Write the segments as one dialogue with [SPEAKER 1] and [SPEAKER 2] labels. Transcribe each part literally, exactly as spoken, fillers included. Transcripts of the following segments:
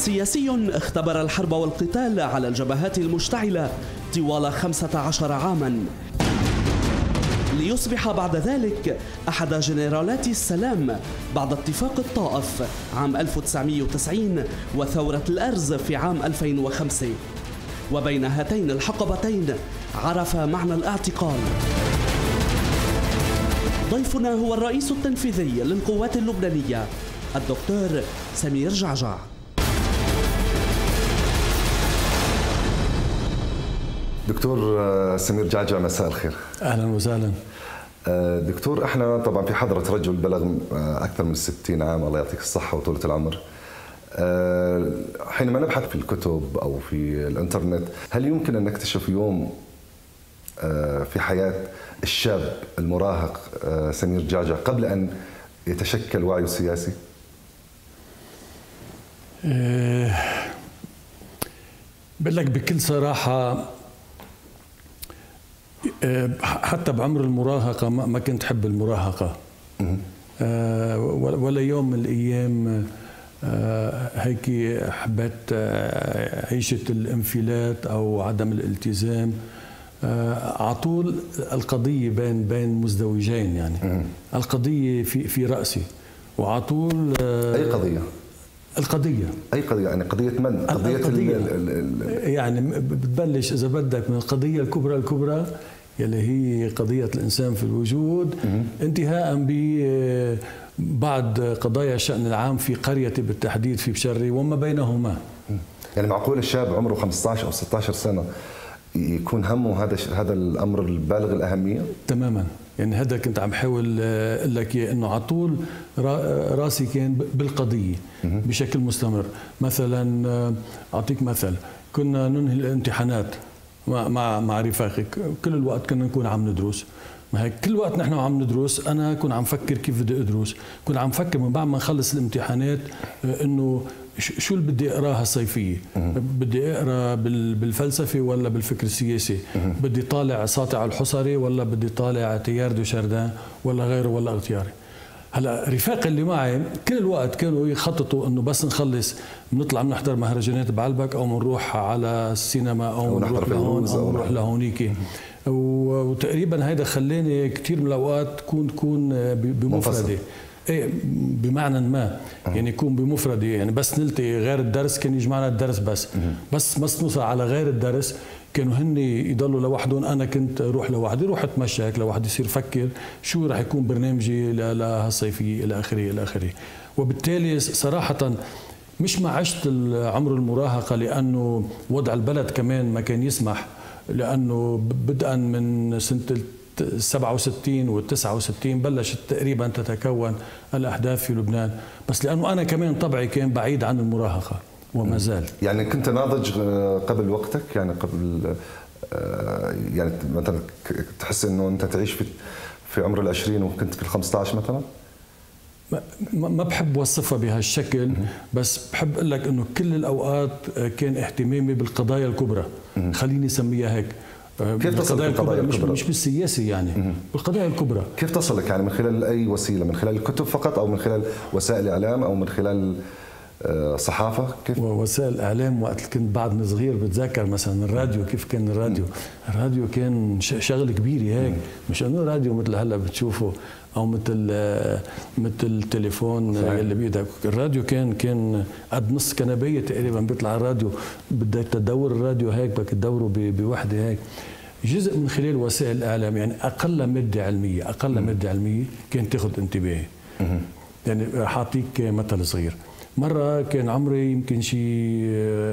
[SPEAKER 1] سياسي اختبر الحرب والقتال على الجبهات المشتعلة طوال خمسة عشر عاما، ليصبح بعد ذلك أحد جنرالات السلام بعد اتفاق الطائف عام ألف وتسعمئة وتسعين وثورة الأرز في عام ألفين وخمسة. وبين هاتين الحقبتين عرف معنى الاعتقال. ضيفنا هو الرئيس التنفيذي للقوات اللبنانية الدكتور سمير جعجع.
[SPEAKER 2] دكتور سمير جعجع، مساء الخير.
[SPEAKER 3] اهلا وسهلا.
[SPEAKER 2] دكتور، احنا طبعا في حضرة رجل بلغ اكثر من ستين عام، الله يعطيك الصحة وطولة العمر. حينما نبحث في الكتب او في الانترنت، هل يمكن ان نكتشف يوم في حياة الشاب المراهق سمير جعجع قبل ان يتشكل وعيه السياسي؟
[SPEAKER 3] أه بقول لك بكل صراحة، حتى بعمر المراهقة ما كنت أحب المراهقة، ولا يوم من الأيام هيك حبيت عيشة الانفلات أو عدم الالتزام. على طول القضية بين بين مزدوجين، يعني القضية في في رأسي، وعلى طول
[SPEAKER 2] أي قضية؟
[SPEAKER 3] القضية
[SPEAKER 2] أي قضية؟ يعني قضية من؟ قضية
[SPEAKER 3] القضية
[SPEAKER 2] ال ال ال
[SPEAKER 3] يعني بتبلش إذا بدك من القضية الكبرى الكبرى يلي هي قضية الإنسان في الوجود، انتهاء ببعض قضايا الشأن العام في قرية بالتحديد في بشري وما بينهما.
[SPEAKER 2] يعني معقول الشاب عمره خمسة عشر أو ستة عشر سنة يكون همه هذا هذا الأمر البالغ الأهمية؟ تماما.
[SPEAKER 3] يعني هذا كنت عم حاول اقول لك انه على طول راسي كان بالقضيه بشكل مستمر. مثلا اعطيك مثل، كنا ننهي الامتحانات مع مع مع رفاقك، كل الوقت كنا نكون عم ندرس. ما هيك كل وقت نحن عم ندرس انا كنت عم فكر كيف بدي ادرس، كنت عم فكر من بعد ما نخلص الامتحانات انه شو اللي بدي اقراه هالصيفيه، بدي اقرا بالفلسفه ولا بالفكر السياسي، بدي طالع ساطع الحصري ولا بدي طالع تيار دو شاردان ولا غيره ولا اغتياري. هلا رفاقي اللي معي كل الوقت كانوا يخططوا انه بس نخلص بنطلع بنحضر مهرجانات بعلبك او بنروح على السينما او بنروح لهون او بنروح لهونيك، وتقريبا هيدا خلاني كثير من الاوقات تكون تكون بمفردي. ايه بمعنى ما، يعني يكون بمفردي، يعني بس نلتقي غير الدرس كان يجمعنا الدرس بس بس بس نوصل على غير الدرس كانوا هن يضلوا لوحدهم، انا كنت اروح لوحدي، روح اتمشى هيك لوحدي، يصير فكر شو رح يكون برنامجي لهالصيفيه الى اخره الى اخره. وبالتالي صراحه مش ما عشت عمر المراهقه لانه وضع البلد كمان ما كان يسمح، لانه بدءا من سنه سبعة وستين والتسعة وستين بلشت تقريبا تتكون الأحداث في لبنان، بس لأنه أنا كمان طبعي كان بعيد عن المراهقة وما زال.
[SPEAKER 2] يعني كنت ناضج قبل وقتك، يعني قبل يعني مثلا تحس إنه أنت تعيش في في عمر العشرين وكنت في الخمسة عشر مثلا؟
[SPEAKER 3] ما بحب وصفها بهالشكل، بس بحب أقول لك إنه كل الأوقات كان اهتمامي بالقضايا الكبرى، خليني أسميها هيك.
[SPEAKER 2] كيف تصل بالقضايا الكبرى؟
[SPEAKER 3] مش بالسياسي يعني، بالقضايا الكبرى.
[SPEAKER 2] كيف تصلك يعني؟ من خلال أي وسيلة؟ من خلال الكتب فقط أو من خلال وسائل الإعلام أو من خلال صحافة؟ كيف؟
[SPEAKER 3] وسائل الإعلام وقت كنت بعدني صغير بتذكر مثلا الراديو، كيف كان الراديو؟ الراديو كان شغل كبير هيك، مش إنه راديو مثل هلا بتشوفه او مثل مثل التليفون اللي بايدك. الراديو كان كان قد نص كنبيه تقريبا بيطلع الراديو، بدك تدور الراديو هيك بدك تدوره بوحده هيك. جزء من خلال وسائل الاعلام، يعني اقل ماده علميه اقل ماده علميه كانت تاخذ انتباهي. يعني حاعطيك مثل صغير، مره كان عمري يمكن شي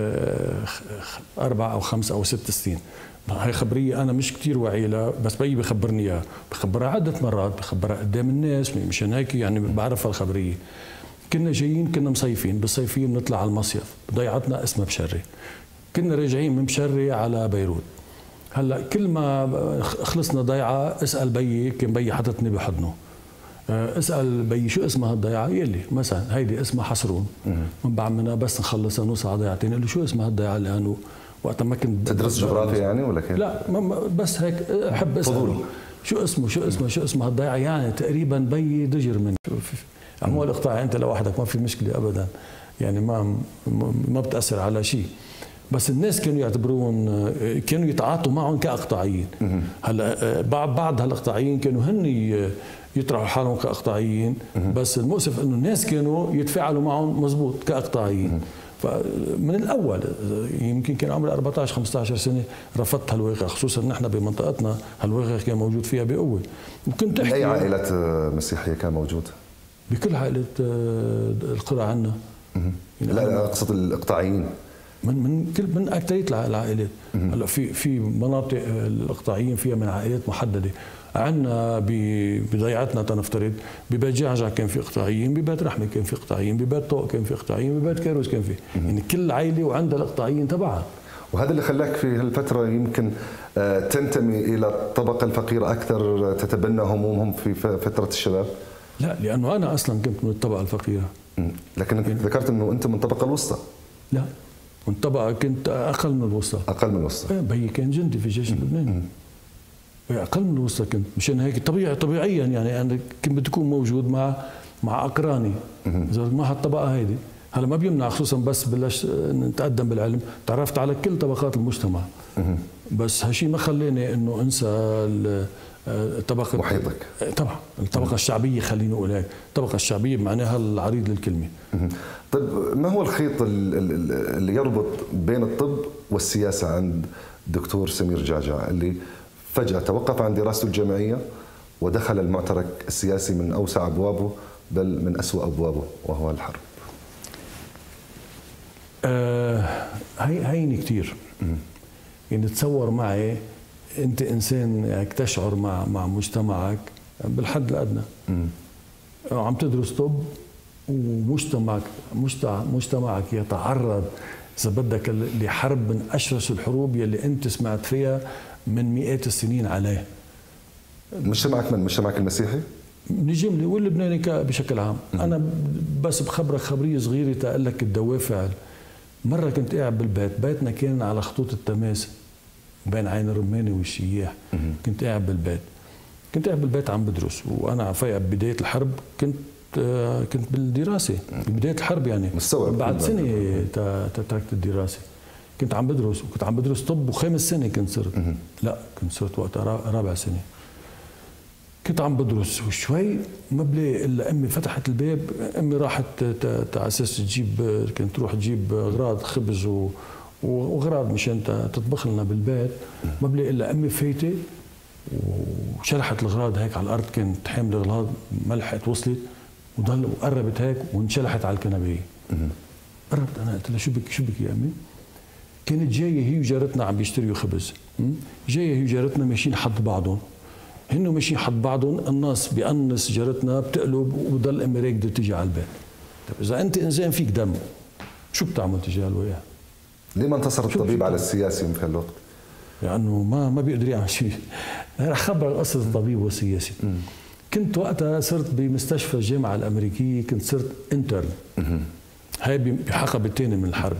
[SPEAKER 3] اربع او خمس او ست سنين، هاي خبريه انا مش كثير واعي لها، بس بيي بخبرني اياها، بخبرها عده مرات، بخبرها قدام الناس، مشان هيك يعني بعرفها الخبريه. كنا جايين كنا مصيفين، بالصيفيه بنطلع على المصيف، ضيعتنا اسمها بشري، كنا راجعين من بشري على بيروت. هلا كل ما خلصنا ضيعه اسال بيي، كان بيي حاططني بحضنه، اسال بيي شو اسمها الضيعه؟ يلي مثلا هيدي اسمها حصرون، من بعد منها بس نخلص نوصل على ضيعتين، قال له شو اسمها الضيعه؟ لانه وقت ما كنت
[SPEAKER 2] تدرس جغرافيا يعني ولا كيف؟
[SPEAKER 3] لا بس هيك احب اسال شو اسمه شو اسمه شو اسمها الضيعه، يعني تقريبا بيي دجر مني. عمول اقطاع انت لوحدك ما في مشكله ابدا، يعني ما ما بتاثر على شيء. بس الناس كانوا يعتبرون كانوا يتعاطوا معهم كاقطاعيين. هلا بعض بعض هالاقطاعيين كانوا هن يطرحوا حالهم كاقطاعيين، بس المؤسف انه الناس كانوا يتفاعلوا معهم مزبوط كاقطاعيين. فمن الاول يمكن كان عمري أربعة عشر خمسة عشر سنه رفضت هالواقع، خصوصا نحن بمنطقتنا هالواقع كان موجود فيها بقوه. وكنت
[SPEAKER 2] احكي اي عائلات مسيحيه كان موجود؟
[SPEAKER 3] بكل عائله القرى عندنا.
[SPEAKER 2] لا لا اقصد الاقطاعيين.
[SPEAKER 3] من من كل من اكثريه العائلات. هلا في في مناطق الاقطاعيين فيها من عائلات محدده. عندنا بضيعتنا تنفترض ببيت جعجع كان في اقطاعيين، ببيت رحمه كان في اقطاعيين، ببيت طوق كان في اقطاعيين، ببيت كيروس كان في، يعني كل عائله وعندها الاقطاعيين تبعها.
[SPEAKER 2] وهذا اللي خلاك في هالفتره يمكن تنتمي الى الطبقه الفقيره اكثر، تتبنى همومهم في فتره الشباب؟
[SPEAKER 3] لا، لانه انا اصلا كنت من الطبقه الفقيره.
[SPEAKER 2] لكن انت يعني ذكرت انه انت من الطبقه الوسطى.
[SPEAKER 3] لا، من طبقه كنت اقل من الوسطى.
[SPEAKER 2] اقل من الوسطى.
[SPEAKER 3] بيي كان جندي في الجيش اللبناني. اقل من الوسطى كنت، مشان هيك طبيعي طبيعيا يعني انا كنت بدي اكون موجود مع مع اقراني اذا مع هالطبقه هيدي. هلا ما بيمنع، خصوصا بس بلشت نتقدم بالعلم تعرفت على كل طبقات المجتمع. بس هالشيء ما خلاني انه انسى طبقه
[SPEAKER 2] محيطك.
[SPEAKER 3] طبعا الطبقه الشعبيه، خليني اقول هيك، الطبقه الشعبيه بمعناها العريض للكلمه.
[SPEAKER 2] طيب ما هو الخيط اللي يربط بين الطب والسياسه عند دكتور سمير جعجع، اللي فجأة توقف عن دراسته الجامعية ودخل المعترك السياسي من أوسع أبوابه بل من أسوأ أبوابه وهو الحرب؟
[SPEAKER 3] آه هي هيني كثير. يعني تصور معي أنت إنسان يعني تشعر مع مع مجتمعك بالحد الأدنى. عم تدرس طب ومجتمعك مجتمعك يتعرض إذا بدك لحرب من أشرس الحروب يلي أنت سمعت فيها من مئات السنين عليه.
[SPEAKER 2] مجتمعك من مجتمعك المسيحي؟
[SPEAKER 3] نجملي واللبناني بشكل عام. م. انا بس بخبرك خبريه صغيره تقول لك الدوافع. مره كنت قاعد بالبيت، بيتنا كان على خطوط التماس بين عين الرماني والشياح. م. كنت قاعد بالبيت كنت قاعد بالبيت عم بدرس، وانا في بدايه الحرب كنت كنت بالدراسه ببدايه الحرب، يعني
[SPEAKER 2] مستوعب
[SPEAKER 3] بعد سنه تركت الدراسه. كنت عم بدرس وكنت عم بدرس طب وخامس سنه كنت صرت. لا كنت صرت وقتها رابع سنه. كنت عم بدرس وشوي ما بلاقي الا امي فتحت الباب. امي راحت على اساس تجيب، كانت تروح تجيب اغراض خبز واغراض مشان تطبخ لنا بالبيت. ما بلاقي الا امي فايته وشلحت الاغراض هيك على الارض، كانت حامله اغراض ما لحقت وصلت وضل وقربت هيك وانشلحت على الكنبيه. قربت انا قلت لها شو بك شو بك يا امي؟ كانت جايه هي وجارتنا عم بيشتريوا خبز. جايه هي وجارتنا ماشيين حد بعضهم، هن ماشيين حد بعضهم، الناس بيقنص جارتنا بتقلب وبضل امي راكده تيجي على البيت. طيب اذا انت انسان فيك دم شو بتعمل تجاه الوقاع؟
[SPEAKER 2] ليه ما انتصر الطبيب على السياسي في هالوقت؟
[SPEAKER 3] لانه ما ما بيقدر يعمل شيء. رح خبر قصه الطبيب والسياسي. م. كنت وقتها صرت بمستشفى الجامعه الامريكيه، كنت صرت انترن. هاي بحقبه الثانيه من الحرب.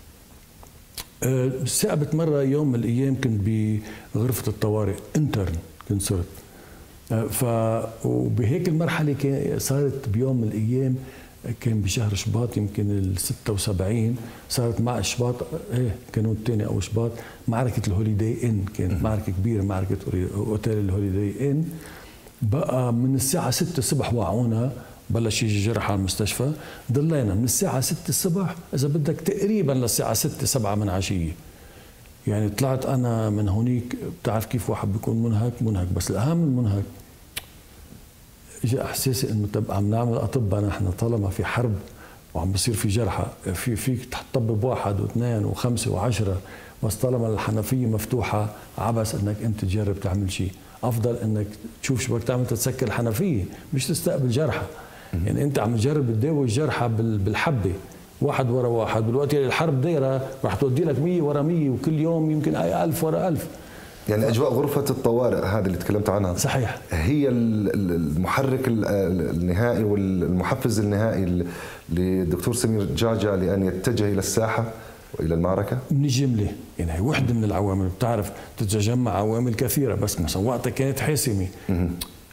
[SPEAKER 3] ثاقبت مره يوم من الايام كنت بغرفه الطوارئ انترن كنت صرت. ف وبهيك المرحله كان صارت بيوم من الايام، كان بشهر شباط يمكن ال ستة وسبعين، صارت مع شباط ايه كانوا الثاني او شباط معركه الهوليداي ان، كانت معركه كبيره، معركه اوتيل الهوليداي ان. بقى من الساعه ستة الصبح وعونا، بلش يجي جرحى على المستشفى، ضلينا من الساعة ستة الصبح إذا بدك تقريبا للساعة ستة سبعة من عشية. يعني طلعت أنا من هونيك، بتعرف كيف واحد بيكون منهك منهك، بس الأهم من منهك إجا إحساسي إنه طب عم نعمل أطباء نحن طالما في حرب وعم بصير في جرحى، في فيك تطبب واحد واثنين وخمسة وعشرة، بس طالما الحنفية مفتوحة عبس إنك أنت تجرب تعمل شيء. أفضل إنك تشوف شو بدك تعمل تتسكر الحنفية، مش تستقبل جرحى. يعني انت عم تجرب تداوي الجرحى بالحبه واحد ورا واحد، بالوقت اللي الحرب دايره رح تودي لك مية ورا مية، وكل يوم يمكن اي ألف ورا ألف.
[SPEAKER 2] يعني اجواء غرفه الطوارئ هذه اللي تكلمت عنها
[SPEAKER 3] صحيح
[SPEAKER 2] هي المحرك النهائي والمحفز النهائي للدكتور سمير جعجع لان يتجه الى الساحه والى المعركه؟ من
[SPEAKER 3] الجمله، يعني هي وحده من العوامل. بتعرف تتجمع عوامل كثيره، بس مثلا وقتها كانت حاسمه.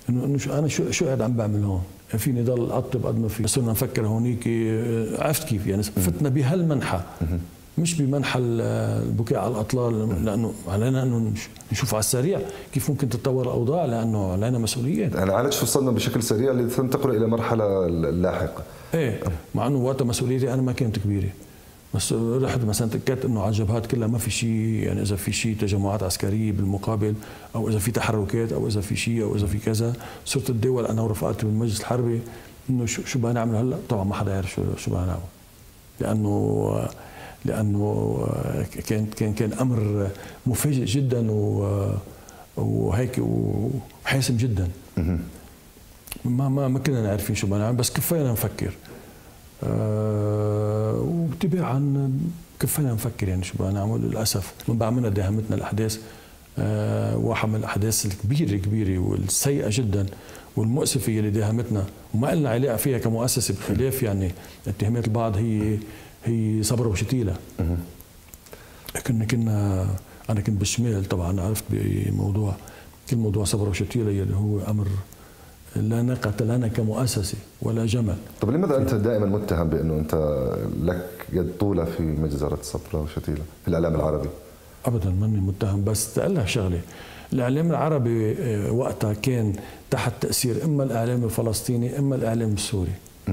[SPEAKER 3] انه انه شو انا شو شو قاعد عم بعمل هون؟ فيني ضل اطب قد ما في. صرنا نفكر هونيك، عرفت كيف يعني فتنا بهالمنحى، مش بمنحى البكاء على الاطلال، لانه علينا انه نشوف على السريع كيف ممكن تتطور الاوضاع، لانه علينا مسؤوليات.
[SPEAKER 2] انا عالج وصلنا بشكل سريع لتنتقل الى مرحله لاحقه.
[SPEAKER 3] ايه، مع انه وقتها مسؤوليتي انا ما كانت كبيره، بس رحت مثلا تاكدت انه على الجبهات كلها ما في شيء، يعني اذا في شيء تجمعات عسكريه بالمقابل، او اذا في تحركات، او اذا في شيء، او اذا في كذا، صرت اتداول انا ورفقاتي بالمجلس الحربي انه شو شو بدنا نعمل هلا. طبعا ما حدا يعرف شو شو بدنا نعمل، لانه لانه كان كان كان امر مفاجئ جدا وهيك وحاسم جدا. ما ما ما كنا عارفين شو بدنا نعمل، بس كفانا نفكر. أه وتباعا كفانا نفكر يعني شو بدنا نعمل. للاسف من بعد منا داهمتنا الاحداث. أه واحد من الاحداث الكبيره كبيره والسيئه جدا والمؤسفه اللي داهمتنا وما لنا علاقه فيها كمؤسسه، بخلاف يعني اتهامات البعض، هي هي صبرا وشتيلة. كنا كنا انا كنت بالشمال طبعا، عرفت بموضوع كل موضوع صبرا وشتيلة اللي هو امر لا ناقة لنا كمؤسسه ولا جمل. طب
[SPEAKER 2] لماذا انت دائما متهم بانه انت لك يد طولة في مجزرة صبرا وشتيلة في الاعلام العربي؟
[SPEAKER 3] ابدا ماني متهم، بس تقلها شغله، الاعلام العربي وقتها كان تحت تاثير اما الاعلام الفلسطيني اما الاعلام السوري.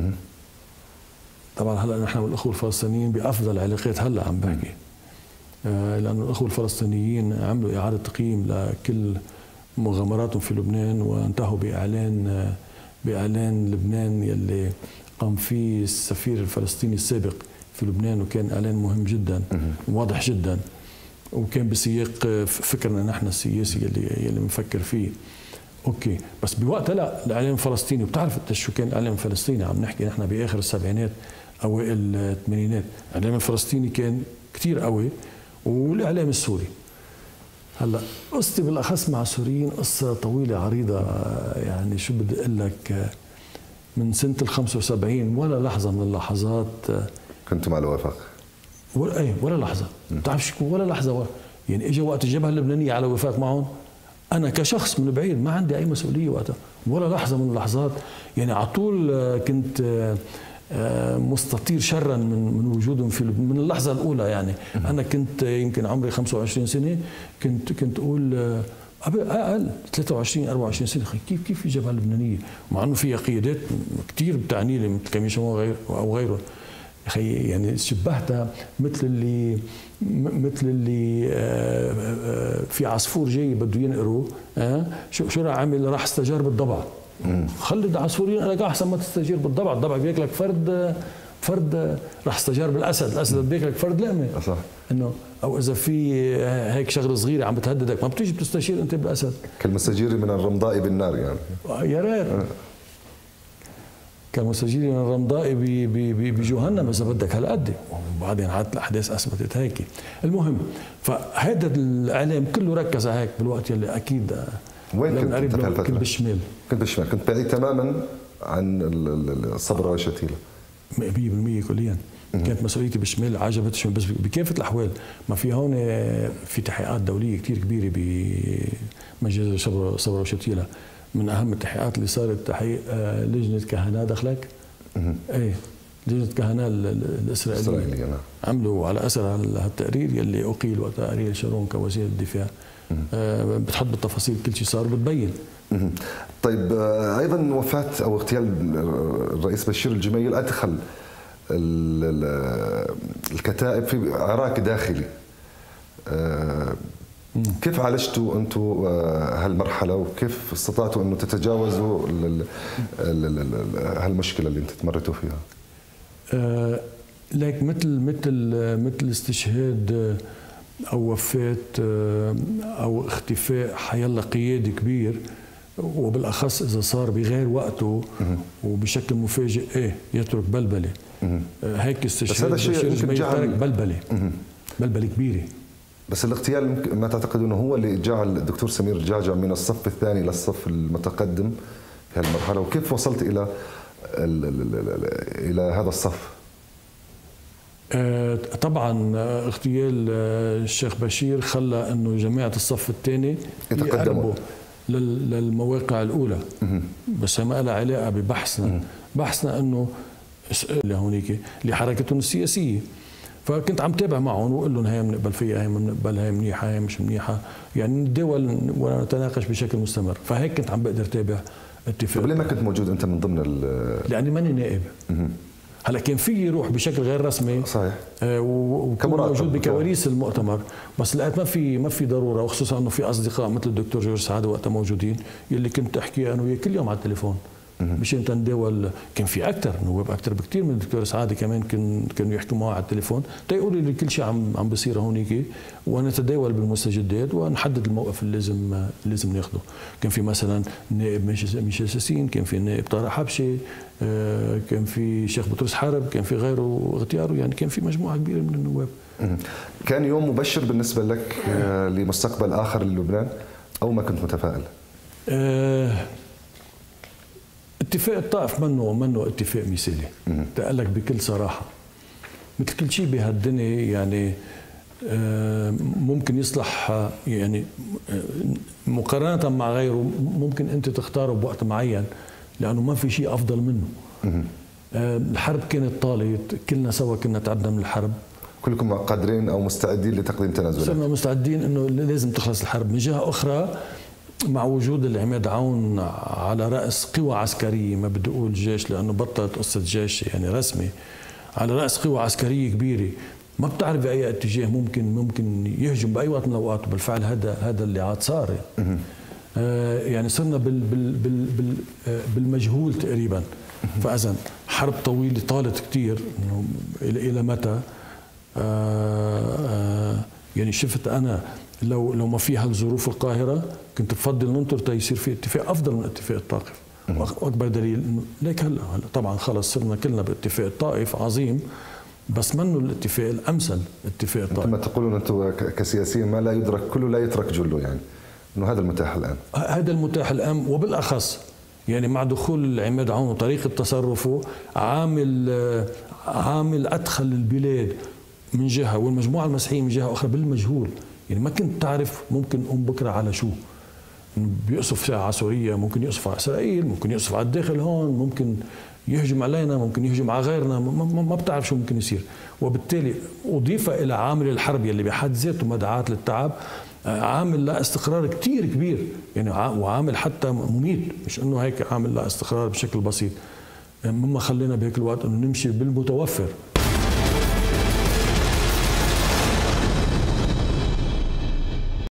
[SPEAKER 3] طبعا هلا نحن والاخوه الفلسطينيين بافضل علاقات هلا عم بحكي، آه لانه الاخوه الفلسطينيين عملوا اعاده تقييم لكل مغامراتهم في لبنان، وانتهوا باعلان آه باعلان لبنان يلي قام فيه السفير الفلسطيني السابق في لبنان، وكان اعلان مهم جدا واضح جدا، وكان بسياق فكرنا نحن السياسي يلي يلي بنفكر فيه. اوكي، بس بوقتها لا، الاعلام الفلسطيني، وبتعرف انت شو كان الاعلام الفلسطيني، عم نحكي نحن باخر السبعينات اوائل الثمانينات، الاعلام الفلسطيني كان كثير قوي، والاعلام السوري. هلا قصتي بالاخص مع السوريين قصه طويله عريضه، يعني شو بدي اقول لك، من سنه ال خمسة وسبعين ولا لحظه من اللحظات
[SPEAKER 2] كنت مع الوفاق،
[SPEAKER 3] ولا ايه ولا لحظه، بتعرف شو ولا لحظه، يعني اجى وقت الجبهه اللبنانيه على وفاق معهم، أنا كشخص من بعيد ما عندي أي مسؤولية وقتها ولا لحظة من اللحظات، يعني على طول كنت مستطير شرا من من وجودهم في من اللحظة الأولى. يعني أنا كنت يمكن عمري خمسة وعشرين سنة، كنت كنت أقول أقل ثلاثة وعشرين أربعة وعشرين سنة، كيف كيف في الجبهة اللبنانية، مع إنه فيها قيادات كثير بتعني لي مثل كميشون وغير أو غيره، خي يعني شبهتها مثل اللي مثل اللي في عصفور جاي بده ينقره، شو شو راح عامل، راح استجار بالضبع. خلي عصفور ينقرك احسن ما تستجير بالضبع، الضبع بياكلك فرد فرد، راح استجار بالاسد، الاسد بياكلك فرد لقمه. صح. انه او اذا في هيك شغله صغيره عم بتهددك ما بتيجي بتستشير انت بالاسد،
[SPEAKER 2] كالمستجير من الرمضاء بالنار يعني.
[SPEAKER 3] يا ريت كمستجير من الرمضاء بجهنم اذا بدك هالقد، وبعدين عادت الاحداث اثبتت هيك. المهم، فهذا الاعلام كله ركز على هيك بالوقت يلي اكيد.
[SPEAKER 2] وين كنت انت بهالفتره؟
[SPEAKER 3] كنت بالشمال.
[SPEAKER 2] كنت بالشمال، كنت بعيد تماما عن الصبرا والشتيله
[SPEAKER 3] مية بالمية كليا. كانت مسؤوليتي بالشمال، عجبت الشمال، بس بكافه الاحوال ما في هون في تحقيقات دوليه كثير كبيره بمجال صبرا وشتيله. من اهم التحقيقات اللي صارت تحقيق لجنه كهنه دخلك؟ ايه لجنه كهنه الاسرائيليه عملوا على اثر هالتقرير يلي اقيل وقتها اريل شارون كوزير الدفاع. آه بتحط بالتفاصيل كل شيء صار وبتبين.
[SPEAKER 2] طيب ايضا وفاه او اغتيال الرئيس بشير الجميل ادخل الكتائب في عراك داخلي. آه كيف عالجتوا انتم هالمرحله، وكيف استطعتوا انه تتجاوزوا هالمشكله اللي انتم تمرتوا فيها؟
[SPEAKER 3] آه لك مثل مثل مثل استشهاد او وفاه او اختفاء حيلا قيادي كبير، وبالاخص اذا صار بغير وقته وبشكل مفاجئ، ايه يترك بلبله. آه هيك استشهاد بشير الجميل ترك بلبله بلبله كبيره.
[SPEAKER 2] بس الاغتيال ما تعتقد انه هو اللي جعل الدكتور سمير جعجع من الصف الثاني للصف المتقدم في هالمرحله، وكيف وصلت الى الى هذا الصف؟
[SPEAKER 3] آه طبعا اغتيال الشيخ بشير خلى انه جماعه الصف الثاني يقربوا للمواقع الاولى، بس ما لها علاقه ببحثنا. بحثنا انه اللي هونيك لحركتهم السياسيه، فكنت عم تابع معهم واقول لهم هي بنقبل فيها، هي ما بنقبل، هي منيحه، هي مش منيحه، يعني نتداول ونتناقش بشكل مستمر. فهيك كنت عم بقدر تابع اتفاق.
[SPEAKER 2] طيب ليه ما كنت موجود انت من ضمن ال
[SPEAKER 3] لاني ماني نائب. هلا كان في روح بشكل غير رسمي
[SPEAKER 2] صحيح
[SPEAKER 3] آه وكون موجود بكواليس المؤتمر، بس لقيت ما في ما في ضروره، وخصوصا انه في اصدقاء مثل الدكتور جورج سعاده وقتها موجودين يلي كنت احكي انا وياه كل يوم على التليفون مشان تنداول. كان في اكثر نواب اكثر بكثير من الدكتور سعاده كمان كان كانوا يحكوا معه على التليفون تيقولوا لي كل شيء عم عم بيصير هونيك، ونتداول بالمستجدات ونحدد الموقف اللي لازم لازم ناخذه. كان في مثلا النائب ميشيل ساسين، كان في النائب طارق حبشي، كان في شيخ بطرس حرب، كان في غيره اغتياره، يعني كان في مجموعه كبيره من النواب.
[SPEAKER 2] كان يوم مبشر بالنسبه لك لمستقبل اخر للبنان او ما كنت متفائل؟
[SPEAKER 3] أه اتفاق الطائف منه منه اتفاق مثالي، تقول لك بكل صراحه. مثل كل شيء بهالدنيا يعني ممكن يصلح، يعني مقارنه مع غيره ممكن انت تختاره بوقت معين لانه ما في شيء افضل منه. الحرب كانت طالت، كلنا سوا كنا تعبنا من الحرب،
[SPEAKER 2] كلكم قادرين او مستعدين لتقديم تنازلات.
[SPEAKER 3] صرنا مستعدين انه لازم تخلص الحرب. من جهه اخرى مع وجود العماد عون على رأس قوى عسكرية، ما بدي أقول جيش لأنه بطلت قصة جيش يعني رسمي، على رأس قوى عسكرية كبيرة ما بتعرف بأي اتجاه ممكن ممكن يهجم بأي وقت من الأوقات، وبالفعل هذا هذا اللي عاد صار. آه يعني صرنا بال بال بال بال بالمجهول تقريبا. فإذا حرب طويلة طالت كثير، إنه إلى متى؟ آه آه يعني شفت أنا لو لو ما في هالظروف القاهره كنت بفضل ننطر تيصير في اتفاق افضل من اتفاق الطائف. واكبر دليل انه ليك هلا هلا طبعا خلص صرنا كلنا باتفاق الطائف عظيم، بس منه الاتفاق الامثل اتفاق الطائف.
[SPEAKER 2] كما تقولون انتم كسياسيين ما لا يدرك كله لا يترك جله، يعني انه هذا المتاح الان.
[SPEAKER 3] هذا المتاح الان، وبالاخص يعني مع دخول العماد عون وطريقه تصرفه عامل عامل ادخل البلاد من جهه والمجموعه المسيحيه من جهه اخرى بالمجهول. يعني ما كنت تعرف ممكن أم بكرة على شو، بيقصف على سوريا، ممكن يقصف على إسرائيل، ممكن يقصف على الداخل هون، ممكن يهجم علينا، ممكن يهجم على غيرنا، ما, ما بتعرف شو ممكن يصير. وبالتالي أضيف إلى عامل الحرب يلي بحد ذاته مدعاة للتعب عامل لا استقرار كتير كبير، يعني وعامل حتى مميت، مش إنه هيك عامل لا استقرار بشكل بسيط. مما خلينا بهيك الوقت إنه نمشي بالمتوفر